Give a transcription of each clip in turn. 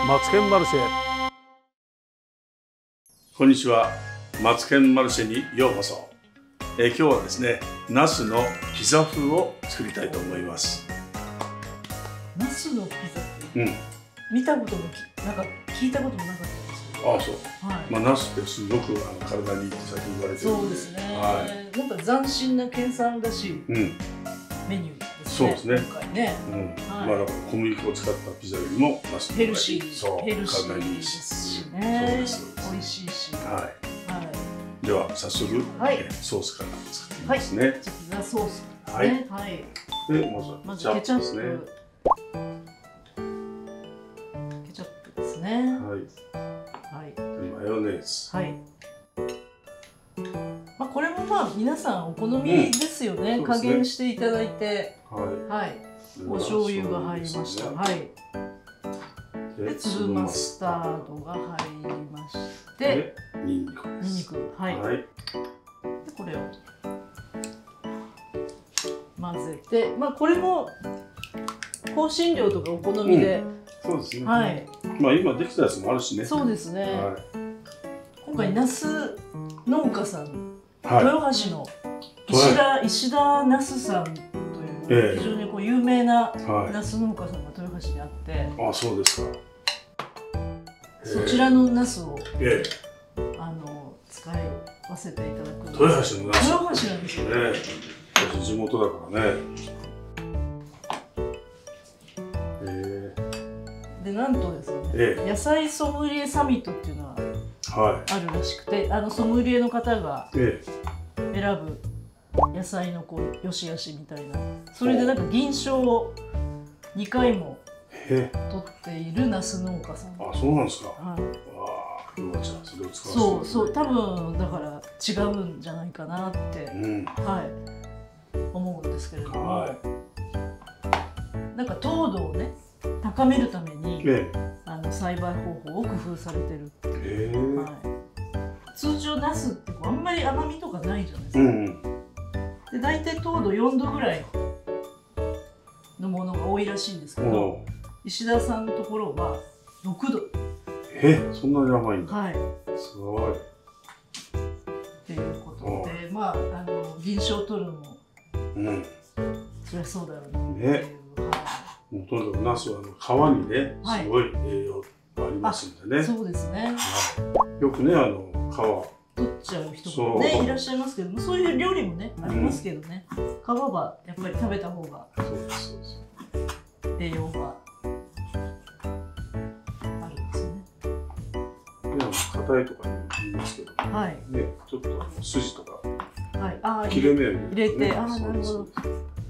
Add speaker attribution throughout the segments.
Speaker 1: マツケンマルシェ。こんにちは。マツケンマルシェにようこそ。今日はですね、ナスのピザ風を作りたいと思います。
Speaker 2: ナスのピザって、見たこともなんか聞いたこともなかったですけど。
Speaker 1: ああ、そう。はい。まあナスってすごく体にいいって最近言われてるんで。そうですね。
Speaker 2: はい。なんか斬新な県産らしいメニュー。
Speaker 1: そうですね。
Speaker 2: 今回ね。
Speaker 1: まあだから小麦粉を使ったピザよりもナスの方がいい。
Speaker 2: ヘルシーですしね。美味しいし。はい。
Speaker 1: では早速ソースから作ってみますね。
Speaker 2: ピザソースですね。はい。
Speaker 1: でまずケチャップですね。
Speaker 2: ケチャップですね。はい。
Speaker 1: はい。マヨネーズ。はい。
Speaker 2: まあこれもまあ皆さんお好みですよね。加減していただいて、はい。お醤油が入りました。はい。で粒マスタードが入りまして、ニンニク、はい。でこれを混ぜて、まあこれも香辛料とかお好みで、
Speaker 1: そうですね。はい。まあ今できたやつもあるしね。
Speaker 2: そうですね。今回ナス農家さん。豊橋の石田ナスさんという非常に有名なナス農家さんが豊橋にあって、
Speaker 1: あ、そうですか。
Speaker 2: そちらのナスを使わせていただく。
Speaker 1: 豊橋のナス。
Speaker 2: 豊橋なんですよね。
Speaker 1: 地元だからね。
Speaker 2: でなんとですね、野菜ソムリエサミットっていうのはあるらしくて、ソムリエの方が選ぶ野菜の良し悪しみたいな、それでなんか銀賞を2回も取っているナス農家さん。
Speaker 1: あ、そうなんですか。はい。今日はじゃあそれを使わせて。
Speaker 2: そう、多分だから違うんじゃないかなって、思うんですけれども、なんか糖度をね高めるために栽培方法を工夫されてる。通常ナスってあんまり甘みとかないじゃないですか。で大体糖度4度ぐらいのものが多いらしいんですけど、石田さんのところは6度。
Speaker 1: そんなに甘いんだ。
Speaker 2: はい。
Speaker 1: すごい。
Speaker 2: っていうことで、まあ銀賞取るのもそりゃそうだろうなっていう。
Speaker 1: もうとにかくナスは皮にねすごい栄養がありますんでね。
Speaker 2: そうですね。
Speaker 1: よくね皮
Speaker 2: 取っちゃう人もねいらっしゃいますけども、そういう料理もねありますけどね、皮はやっぱり食べた方が栄養があるんですよね。
Speaker 1: 硬いとか言いますけどね、ちょっと筋とか切れ目を
Speaker 2: 入れて、なるほど。で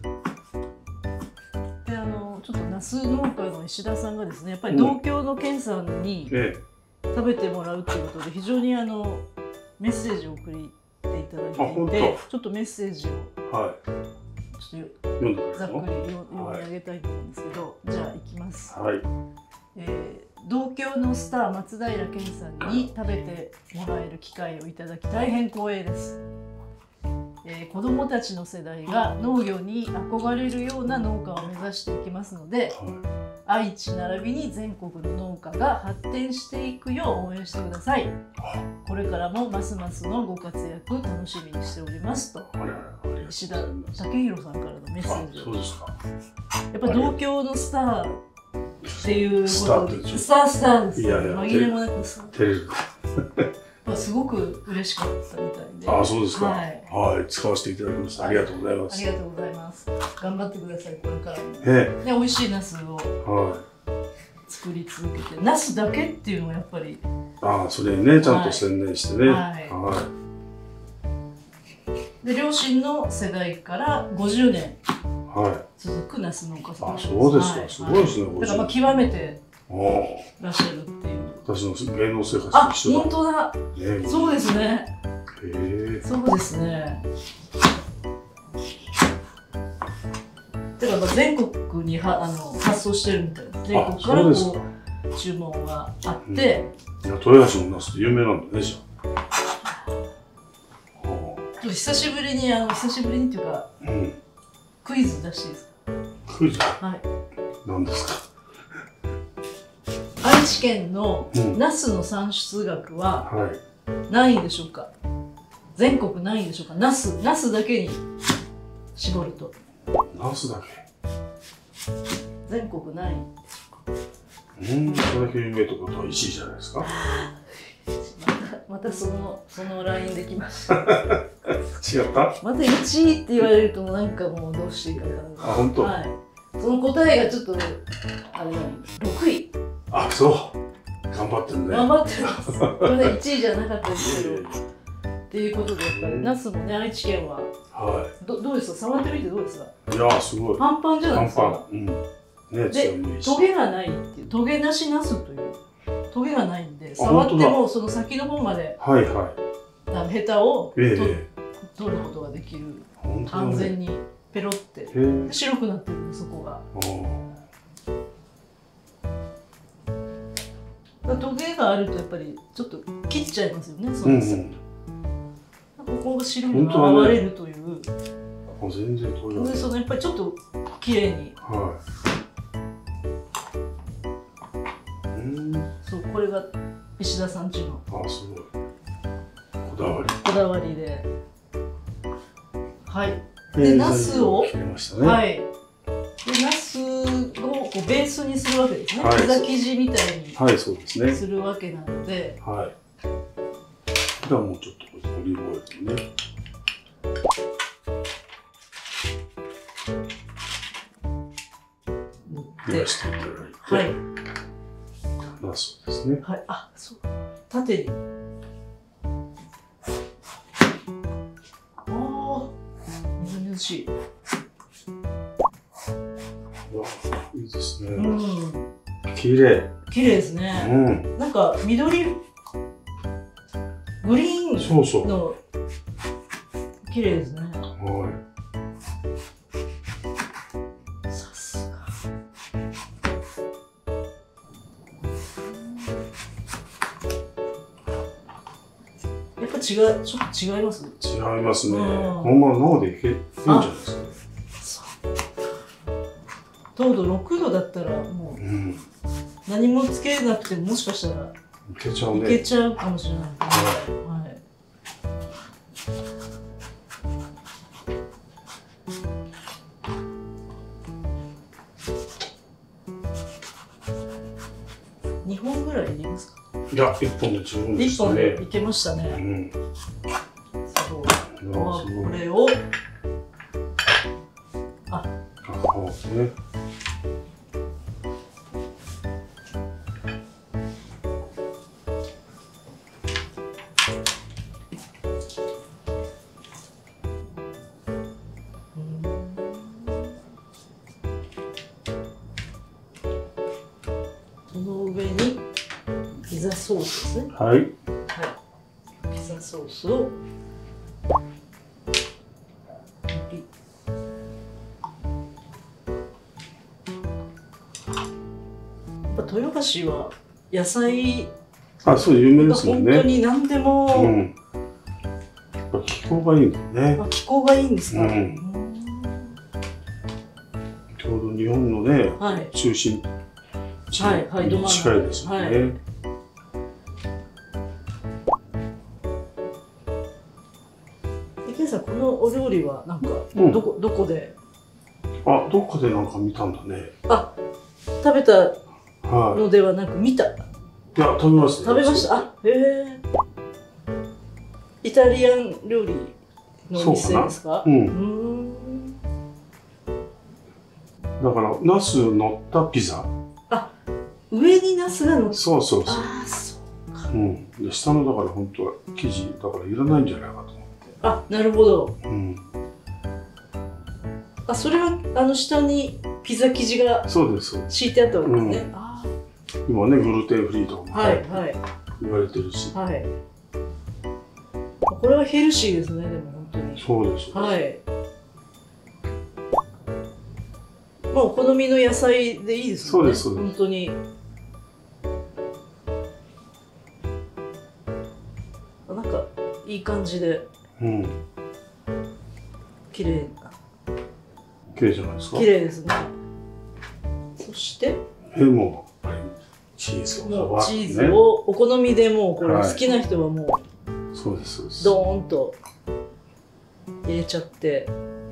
Speaker 2: ちょっとナス農家の石田さんがですね、やっぱり同郷の健さんに食べてもらうということで非常にメッセージを送りていただいていて、ちょっとメッセージをちょっとざっくり読み上げたいと思うんですけど、じゃあいきます。同郷のスター松平健さんに食べてもらえる機会をいただき大変光栄です。子どもたちの世代が農業に憧れるような農家を目指していきますので、愛知並びに全国の農家が発展していくよう応援してください。これからもますますのご活躍楽しみにしておりますと、石田武弘さんからのメッセージを。やっぱ同郷のスターっていうことで、スターです。紛れもなくすごく嬉しかったみたいで。
Speaker 1: あ、そうですか。はい、使わせていただきました。ありがとうございます。
Speaker 2: ありがとうございます。頑張ってください、これからも。美味しいナスを作り続けて、ナスだけっていうのはやっぱり。
Speaker 1: それね、ちゃんと専念してね。
Speaker 2: で、両親の世代から50年続くナス農家さん。
Speaker 1: そうですか、すごいですね。
Speaker 2: だから極めてらっしゃるっていう。
Speaker 1: 私の芸能生活と一緒だ。
Speaker 2: 本当だ。そうですね。そうですね。だから全国に発送してるみたいです。全国から注文があって。
Speaker 1: 豊橋のナスって有名なんだね、じゃあ。
Speaker 2: ちょっと久しぶりにっていうか、クイズ出していいですか。
Speaker 1: クイズ。はい。何ですか。
Speaker 2: 愛知県のナスの産出額は何位でしょうか。全国何位でしょうか。ナスだけに絞ると。
Speaker 1: ナスだけ。
Speaker 2: 全国何位でしょうか。
Speaker 1: それだけ有名ってことは1位じゃないですか。
Speaker 2: またそのラインできました。違
Speaker 1: った？
Speaker 2: また1位って言われるとなんかもうどうしていいか分からない。
Speaker 1: あ、本当。
Speaker 2: はい。その答えがちょっとあれ6位。
Speaker 1: あ、そう。頑張ってるね。
Speaker 2: 頑張ってます。これ1位じゃなかったですけど。っていうことでやっぱりナスもね、愛知県はどうですか。触ってみてどうですか。
Speaker 1: いやすごい。
Speaker 2: パンパンじゃないですか。
Speaker 1: パンパン。ね、
Speaker 2: でトゲがないっていう、トゲなしナスというトゲがないんで、触ってもその先の方までヘタを取ることができる。完全にペロって白くなってるんで、そこが。トゲがあるとやっぱりちょっと切っちゃいますよね。そのここが白に現れるという。
Speaker 1: 全然取れない。
Speaker 2: そのやっぱりちょっと綺麗に。そう、これが石田さんちの。
Speaker 1: あ、すごい。こだわりで。
Speaker 2: はい。で、ナスを。
Speaker 1: 切れましたね。
Speaker 2: はい。で、ナスをこうベースにするわけですね。ピザ生地みたいに。
Speaker 1: はい、そうですね。
Speaker 2: するわけなので。
Speaker 1: はい。ではもうちょっとオリーブオイルね。塗っていただいて。はい。ナスですね。
Speaker 2: はい。あ、そう。縦に。ああ。みずみずしい。
Speaker 1: いいですね。綺麗。
Speaker 2: 綺麗ですね。なんか緑。グリーンの綺麗ですね。さすが。やっぱちょっと違います？
Speaker 1: 違いますね。このまま生でいけるんじゃないですか。
Speaker 2: 糖度6度だったらもう何もつけなくてももしかしたら
Speaker 1: いけちゃうね。
Speaker 2: いけちゃうかもしれない。2本ぐらい入れますか。
Speaker 1: いや、1本で十分でしたね。
Speaker 2: 1本でいけましたね。すごい。これをね。その上にピザソースですね。
Speaker 1: はい。
Speaker 2: ピザソースを豊橋は野菜
Speaker 1: そう有名ですもんね。
Speaker 2: 本当に何でも、
Speaker 1: 気候がいいんだね。
Speaker 2: 気候がいいんですか。
Speaker 1: ちょうど日本のね、中心地に近いですよね。
Speaker 2: 池田さん、このお料理はなんかどこで？
Speaker 1: どこでなんか見たんだね。
Speaker 2: 食べたのではなく見た。
Speaker 1: いや、食べました。
Speaker 2: 食べました。へえ。イタリアン料理のお店ですか？
Speaker 1: だからナス乗ったピザ。
Speaker 2: 上にナスが乗って。
Speaker 1: そう。
Speaker 2: そうか。
Speaker 1: で下のだから本当は生地だからいらないんじゃないかと思って。
Speaker 2: なるほど。それは下にピザ生地が敷いてあったわけですね。
Speaker 1: 今ねグルテンフリーとかも言われてるし。
Speaker 2: これはヘルシーですね。でも本当に。
Speaker 1: そうです。
Speaker 2: もうお好みの野菜でいいですもんね。本当に。なんかいい感じで。綺麗
Speaker 1: じゃないですか。
Speaker 2: 綺麗ですね。そして
Speaker 1: もうチーズ
Speaker 2: もうチーズをお好みでもうこれ好きな人はも
Speaker 1: うそうです
Speaker 2: ドーンと入れちゃって。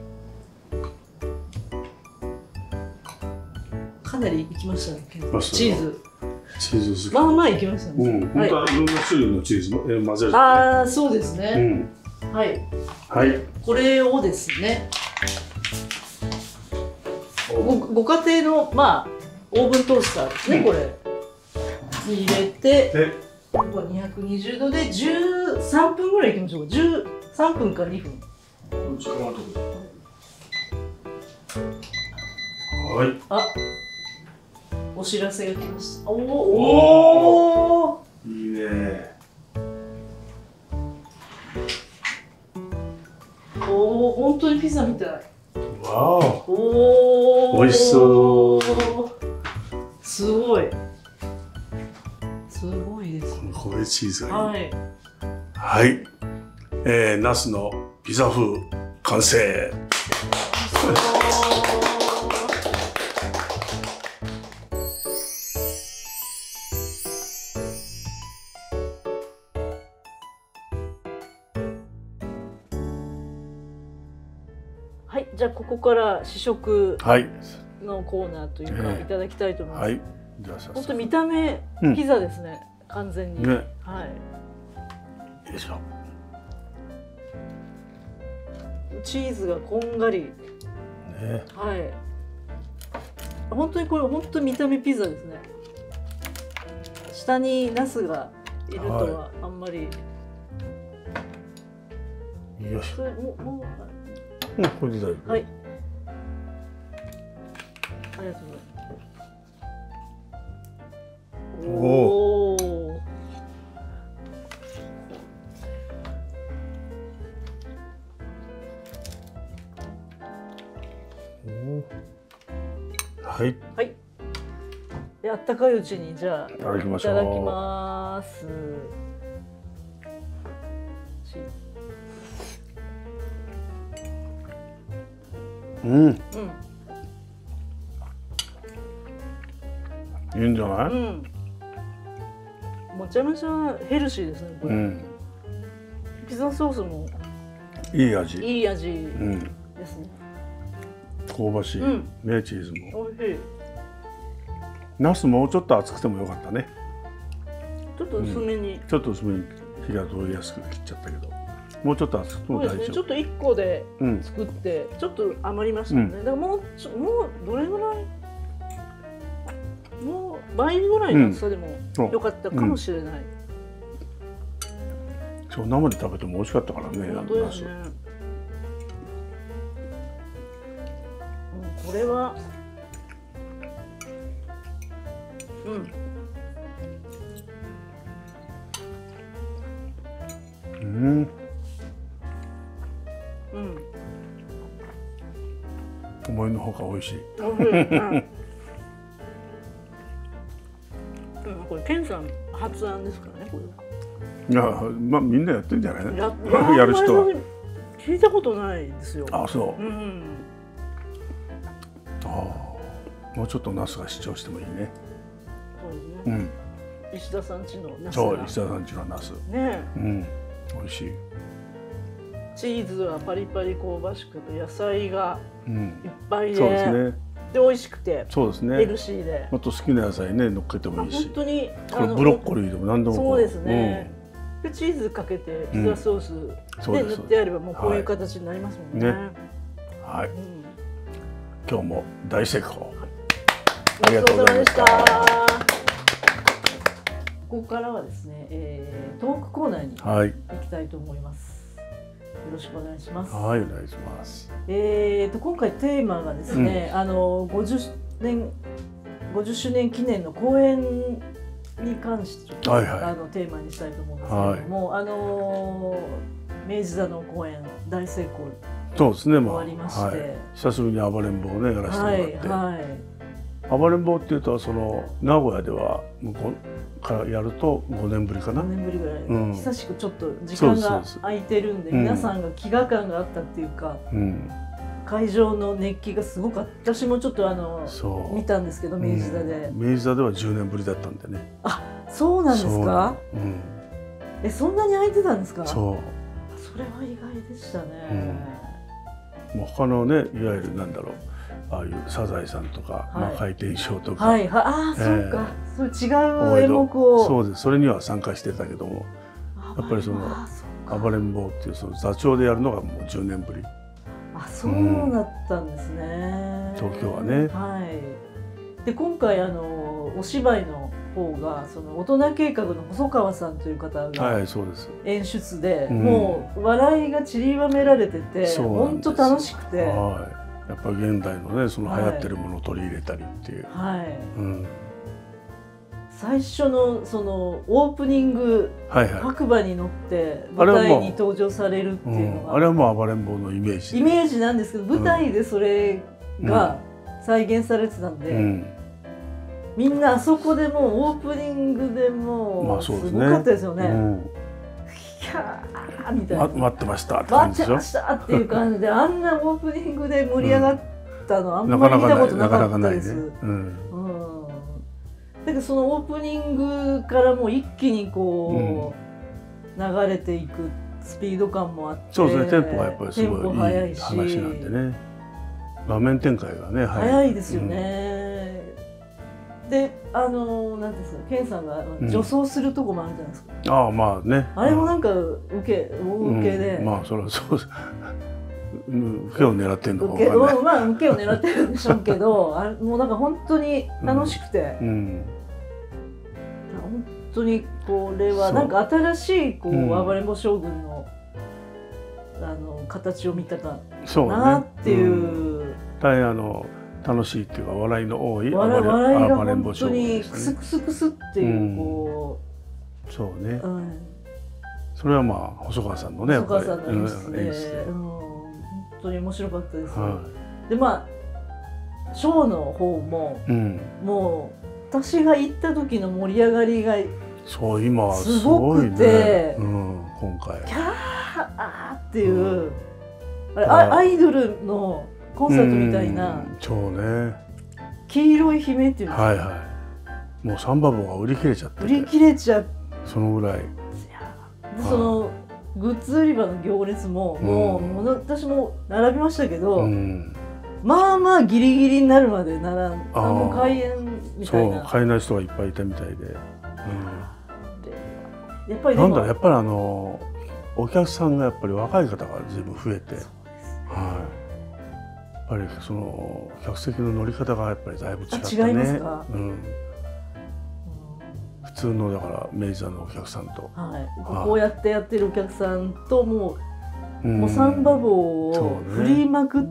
Speaker 2: かなりいきましたね。チーズ。
Speaker 1: チーズ好き。
Speaker 2: まあまあいきましたね。
Speaker 1: 本当はいろんな種類のチーズも混ぜる。
Speaker 2: ああ、そうですね。はい。
Speaker 1: はい。
Speaker 2: これをですね。ご家庭のまあオーブントースターですね。これに入れて、ここは220度で13分ぐらいいきましょうか。13分か2分。
Speaker 1: はい。
Speaker 2: あ、お知らせが来ました。おお。
Speaker 1: いいね。
Speaker 2: おお、本当にピザみたい。
Speaker 1: わ
Speaker 2: お。おお。
Speaker 1: 美味しそう。
Speaker 2: すごい。すごいですね。
Speaker 1: これチーズがいい。
Speaker 2: はい。
Speaker 1: はい。ナスのピザ風完成。
Speaker 2: はい、じゃあここから試食のコーナーというか、いただきたいと思います。はい、じゃあ本当見た目ピザですね、完全に。ね、はい。
Speaker 1: よいしょ。
Speaker 2: チーズがこんがり。ね、はい。本当にこれ本当見た目ピザですね。下にナスがいるとはあんまり。
Speaker 1: よし。これで大丈夫。
Speaker 2: はい。ありがとうございます。おお。
Speaker 1: はい。
Speaker 2: はい。で、あったかいうちにじゃあいただきます。
Speaker 1: うん。いいんじゃない？
Speaker 2: めちゃめちゃヘルシーですね。これ。ピザソースも
Speaker 1: いい味。
Speaker 2: いい味ですね。
Speaker 1: 香ばしい。ね、チーズも。
Speaker 2: おいしい。
Speaker 1: ナスもうちょっと厚くてもよかったね。
Speaker 2: ちょっと薄めに。
Speaker 1: ちょっと薄めに火が通りやすく切っちゃったけど。もうちょっと厚くても大丈夫。
Speaker 2: ちょっと1個で作ってちょっと余りましたね。だからもうどれぐらい、もう倍ぐらいの厚さでも良かったかもしれない。
Speaker 1: そう生で食べても美味しかったからね。
Speaker 2: 本当ですね。これは
Speaker 1: 思いのほか美味しい。
Speaker 2: これケンさん発案ですからね、これ。
Speaker 1: いや、まあみんなやってんじゃない？やる人は。
Speaker 2: 聞いたことないですよ。
Speaker 1: あ、そう。もうちょっとナスが主張してもいいね。
Speaker 2: そうですね。石田さんちのナス。
Speaker 1: そう、石田さんちのナス。
Speaker 2: ね。
Speaker 1: 美味しい。
Speaker 2: チーズはパリパリ香ばしくて野菜がいっぱいで、
Speaker 1: そうですね。
Speaker 2: で美味しくて、
Speaker 1: そうですね。
Speaker 2: ヘルシーで。
Speaker 1: もっと好きな野菜ね乗っけてもいいし。
Speaker 2: 本当に
Speaker 1: ブロッコリーでも何でも。
Speaker 2: そうですね。でチーズかけてピザソースで塗ってあればもうこういう形になりますもんね。
Speaker 1: はい。今日も大成功。
Speaker 2: ありがとうございました。ここからはですね、トークコーナーに行きたいと思います。よろしくお願いします。
Speaker 1: はい、お願いします。
Speaker 2: 今回テーマがですね、50周年記念の公演に関してテーマにしたいと思うんですけれども、明治座の公演大成功。
Speaker 1: そうですね、
Speaker 2: 終わりまして、
Speaker 1: 久しぶりに暴れん坊をねやらせてもらって、暴れん坊っていうとその名古屋では向こうからやると5年ぶりかな。
Speaker 2: 5年ぶりぐらい、久しくちょっと時間が空いてるんで、皆さんが飢餓感があったっていうか、 会場の熱気がすごく私もちょっと見たんですけど、明治座で、
Speaker 1: 明治座では10年ぶりだったんでね。
Speaker 2: あ、そうなんですか。そんなに空いてたんですか。それは意外でしたね。
Speaker 1: もう他のね、いわゆるなんだろう、ああいうサザエさんとか魔界転生とか、
Speaker 2: ああ、そうか、そう違う演目を、
Speaker 1: そうです、それには参加してたけども、やっぱりその暴れん坊っていうその座長でやるのがもう10年ぶり。
Speaker 2: あ、そうだったんですね。
Speaker 1: 東京はね。
Speaker 2: はい。で今回お芝居の方がその大人計画の細川さんという方が演出で、もう笑いが散りばめられてて、本当楽しくて。
Speaker 1: やっぱり現代のね、その流行ってるものを取り入れたりっていう。
Speaker 2: 最初のそのオープニング、白馬に乗って舞台に登場されるっていうのが、
Speaker 1: あれはもう暴れん坊のイメ
Speaker 2: ージなんですけど、舞台でそれが再現されてたんで、みんなあそこでもうオープニングでもうすごかったですよね。キャーみたいな、
Speaker 1: 待ってましたって感じでしょ。
Speaker 2: 待ってましたっていう感じで、あんなオープニングで盛り上がったのあんまり見たことなかったです。だからそのオープニングからもう一気にこう流れていくスピード感もあって、
Speaker 1: そうですね、テンポがやっぱりすごいいい話なんでね、場面展開がね
Speaker 2: 早いですよね。でなんですか、健さんが女装するとこもあるじゃないですか。
Speaker 1: ああ、まあね、
Speaker 2: あれもなんか大受けで、
Speaker 1: まあそれはそうです。受けを狙ってるのか
Speaker 2: 分かんない。まあ受けを狙ってるんでしょうけど、もうなんか本当に楽しくて、本当にこれはなんか新しいこう暴れん坊将軍の形を見たかなっていう。
Speaker 1: 大変楽しいっていうか笑いの多い
Speaker 2: 笑いが本当にクスクスクスっていうこ
Speaker 1: う、そうね。それはまあ細川さんのね、やっぱり
Speaker 2: 演出で本当に面白かったです。でまあショーの方ももう私が行った時の盛り上がりがすごくて、
Speaker 1: 今回
Speaker 2: キャーあーっていうアイドルのコンサートみたいな、黄色い姫っていうんですか、
Speaker 1: もうサンバ棒が売り切れちゃって、そのぐらい。
Speaker 2: そのグッズ売り場の行列ももう私も並びましたけど、まあまあギリギリになるまで並んで、もう開演みたいな。
Speaker 1: そう、買えない人がいっぱいいたみたいで、
Speaker 2: やっぱり
Speaker 1: なんだろう、やっぱりお客さんがやっぱり若い方が随分増えて、やっぱりその客席の乗り方がやっぱりだいぶ違ったね。
Speaker 2: 違いますか。
Speaker 1: 普通のだから明治座のお客さんと、
Speaker 2: こうやってやってるお客さんともうサンバ棒を振りまくって、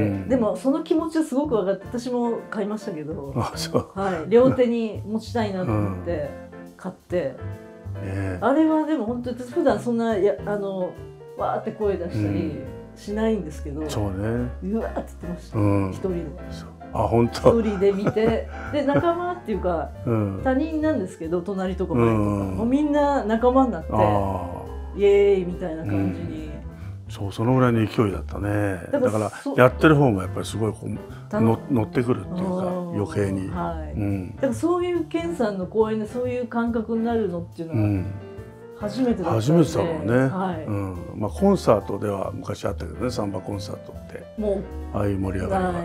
Speaker 2: でもその気持ちはすごく分かって、私も買いましたけど、両手に持ちたいなと思って買って、あれはでも本当に普段そんなわーって声出したりしないんですけど、うわーって言ってました、一人で。
Speaker 1: 本当。
Speaker 2: 一人で見て、で仲間っていうか他人なんですけど、隣とか前とかもうみんな仲間になってイエーイみたいな感じに。
Speaker 1: そのぐらいの勢いだったね。だからやってる方もやっぱりすごい乗ってくるっていうか、余計に。だ
Speaker 2: からそういう健さんの公演でそういう感覚になるのっていうのは初めてだったんで。
Speaker 1: 初めてだもんね。まあコンサートでは昔あったけどね、サンバコンサートってああいう盛り上がりが。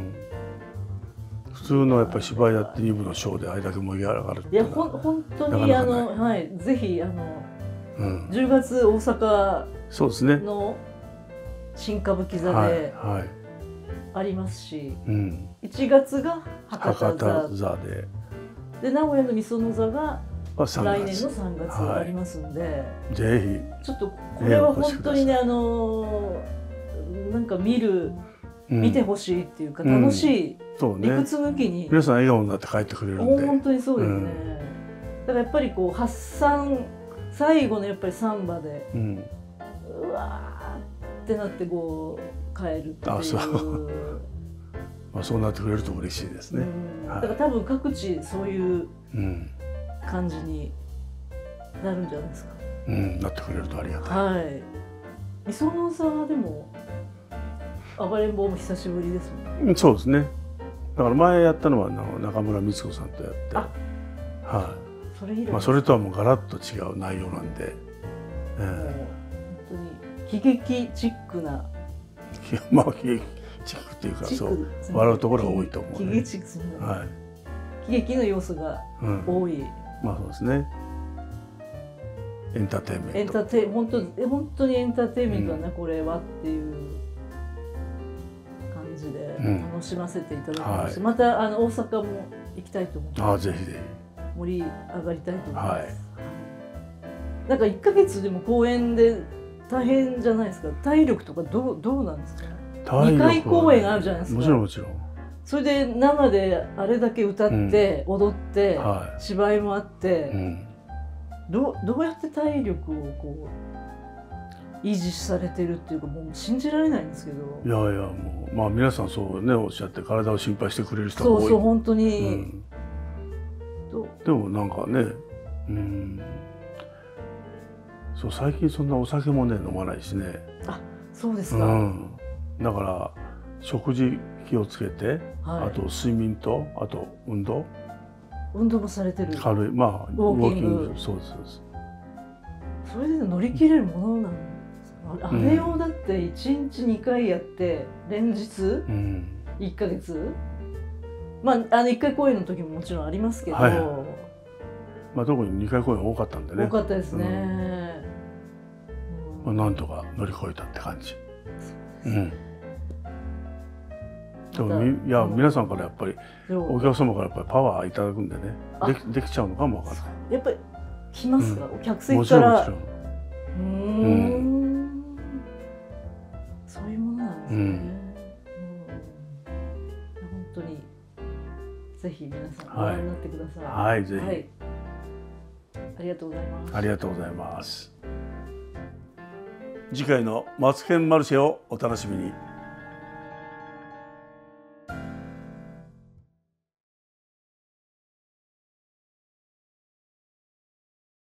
Speaker 1: 普通のやっぱり芝居やって2部のショーであれだけ盛り上がるっていうのは。
Speaker 2: 本当にぜひ10月大阪の新歌舞伎座でありますし、1月が博多座で、名古屋の御園座が来年の3月ありますんで、
Speaker 1: ぜひ
Speaker 2: ちょっとこれは本当にね、なんか見てほしいっていうか、楽しい、理屈抜きに
Speaker 1: 皆さん笑顔になって帰ってくれるんで、
Speaker 2: 本当にそうですね。だからやっぱりこう発散、最後のやっぱりサンバでうわーってなってこう帰るっていう。
Speaker 1: そうなってくれると嬉しいですね。
Speaker 2: だから多分各地そういう感じになるんじゃないですか。
Speaker 1: なってくれるとありがたい。
Speaker 2: 御園座はでも暴れん坊も久しぶりですもん。
Speaker 1: そうですね。だから前やったのは中村光子さんとやって、はい。
Speaker 2: それ以来。
Speaker 1: まあそれとはもうガラッと違う内容なんで、
Speaker 2: 本当に喜劇チックな。
Speaker 1: まあ喜劇チックっていうか、そう笑うところが多いと思う、ね。
Speaker 2: 喜劇チックですね。
Speaker 1: はい。
Speaker 2: 喜劇の要素が多い。
Speaker 1: まあそうですね。エンターテインメント。
Speaker 2: 本当にエンターテインメントだな、これはっていう感じで楽しませていただきました。また大阪も行きたいと思います。
Speaker 1: ぜひぜひ。
Speaker 2: 盛り上がりたいと思います。なんか1ヶ月でも公演で大変じゃないですか。体力とかどうなんですか。2回公演あるじゃないですか。
Speaker 1: もちろんもちろん。そ
Speaker 2: れで生であれだけ歌って踊って芝居もあって。どうやって体力をこう維持されてるっていうか、もう信じられないんですけど。
Speaker 1: いやいや、もうまあ皆さんそうねおっしゃって体を心配してくれる人が多い。
Speaker 2: そう本当に、
Speaker 1: でもなんかね、そう最近そんなお酒もね飲まないしね。
Speaker 2: そうですか。
Speaker 1: だから食事気をつけて、あと睡眠とあと運動
Speaker 2: もされてる。
Speaker 1: 軽い、まあ
Speaker 2: ウォーキング。
Speaker 1: そうですそうです。
Speaker 2: それで乗り切れるものなんですか。あれをだって1日2回やって連日1ヶ月、まあ1回公演の時ももちろんありますけど、ま
Speaker 1: あ特に2回公演多かったんでね。
Speaker 2: 多かったですね。
Speaker 1: まあなんとか乗り越えたって感じ。でもいや皆さんからやっぱりお客様からやっぱりパワーいただくんでね、できちゃうのかもわからない。
Speaker 2: やっぱり来ますか、お客席から。もちろん。そういうものなんですね。本当にぜひ皆さんご覧になってください。
Speaker 1: はい、ぜひ。
Speaker 2: ありがとうございます。
Speaker 1: ありがとうございます。次回のマツケンマルシェをお楽しみに。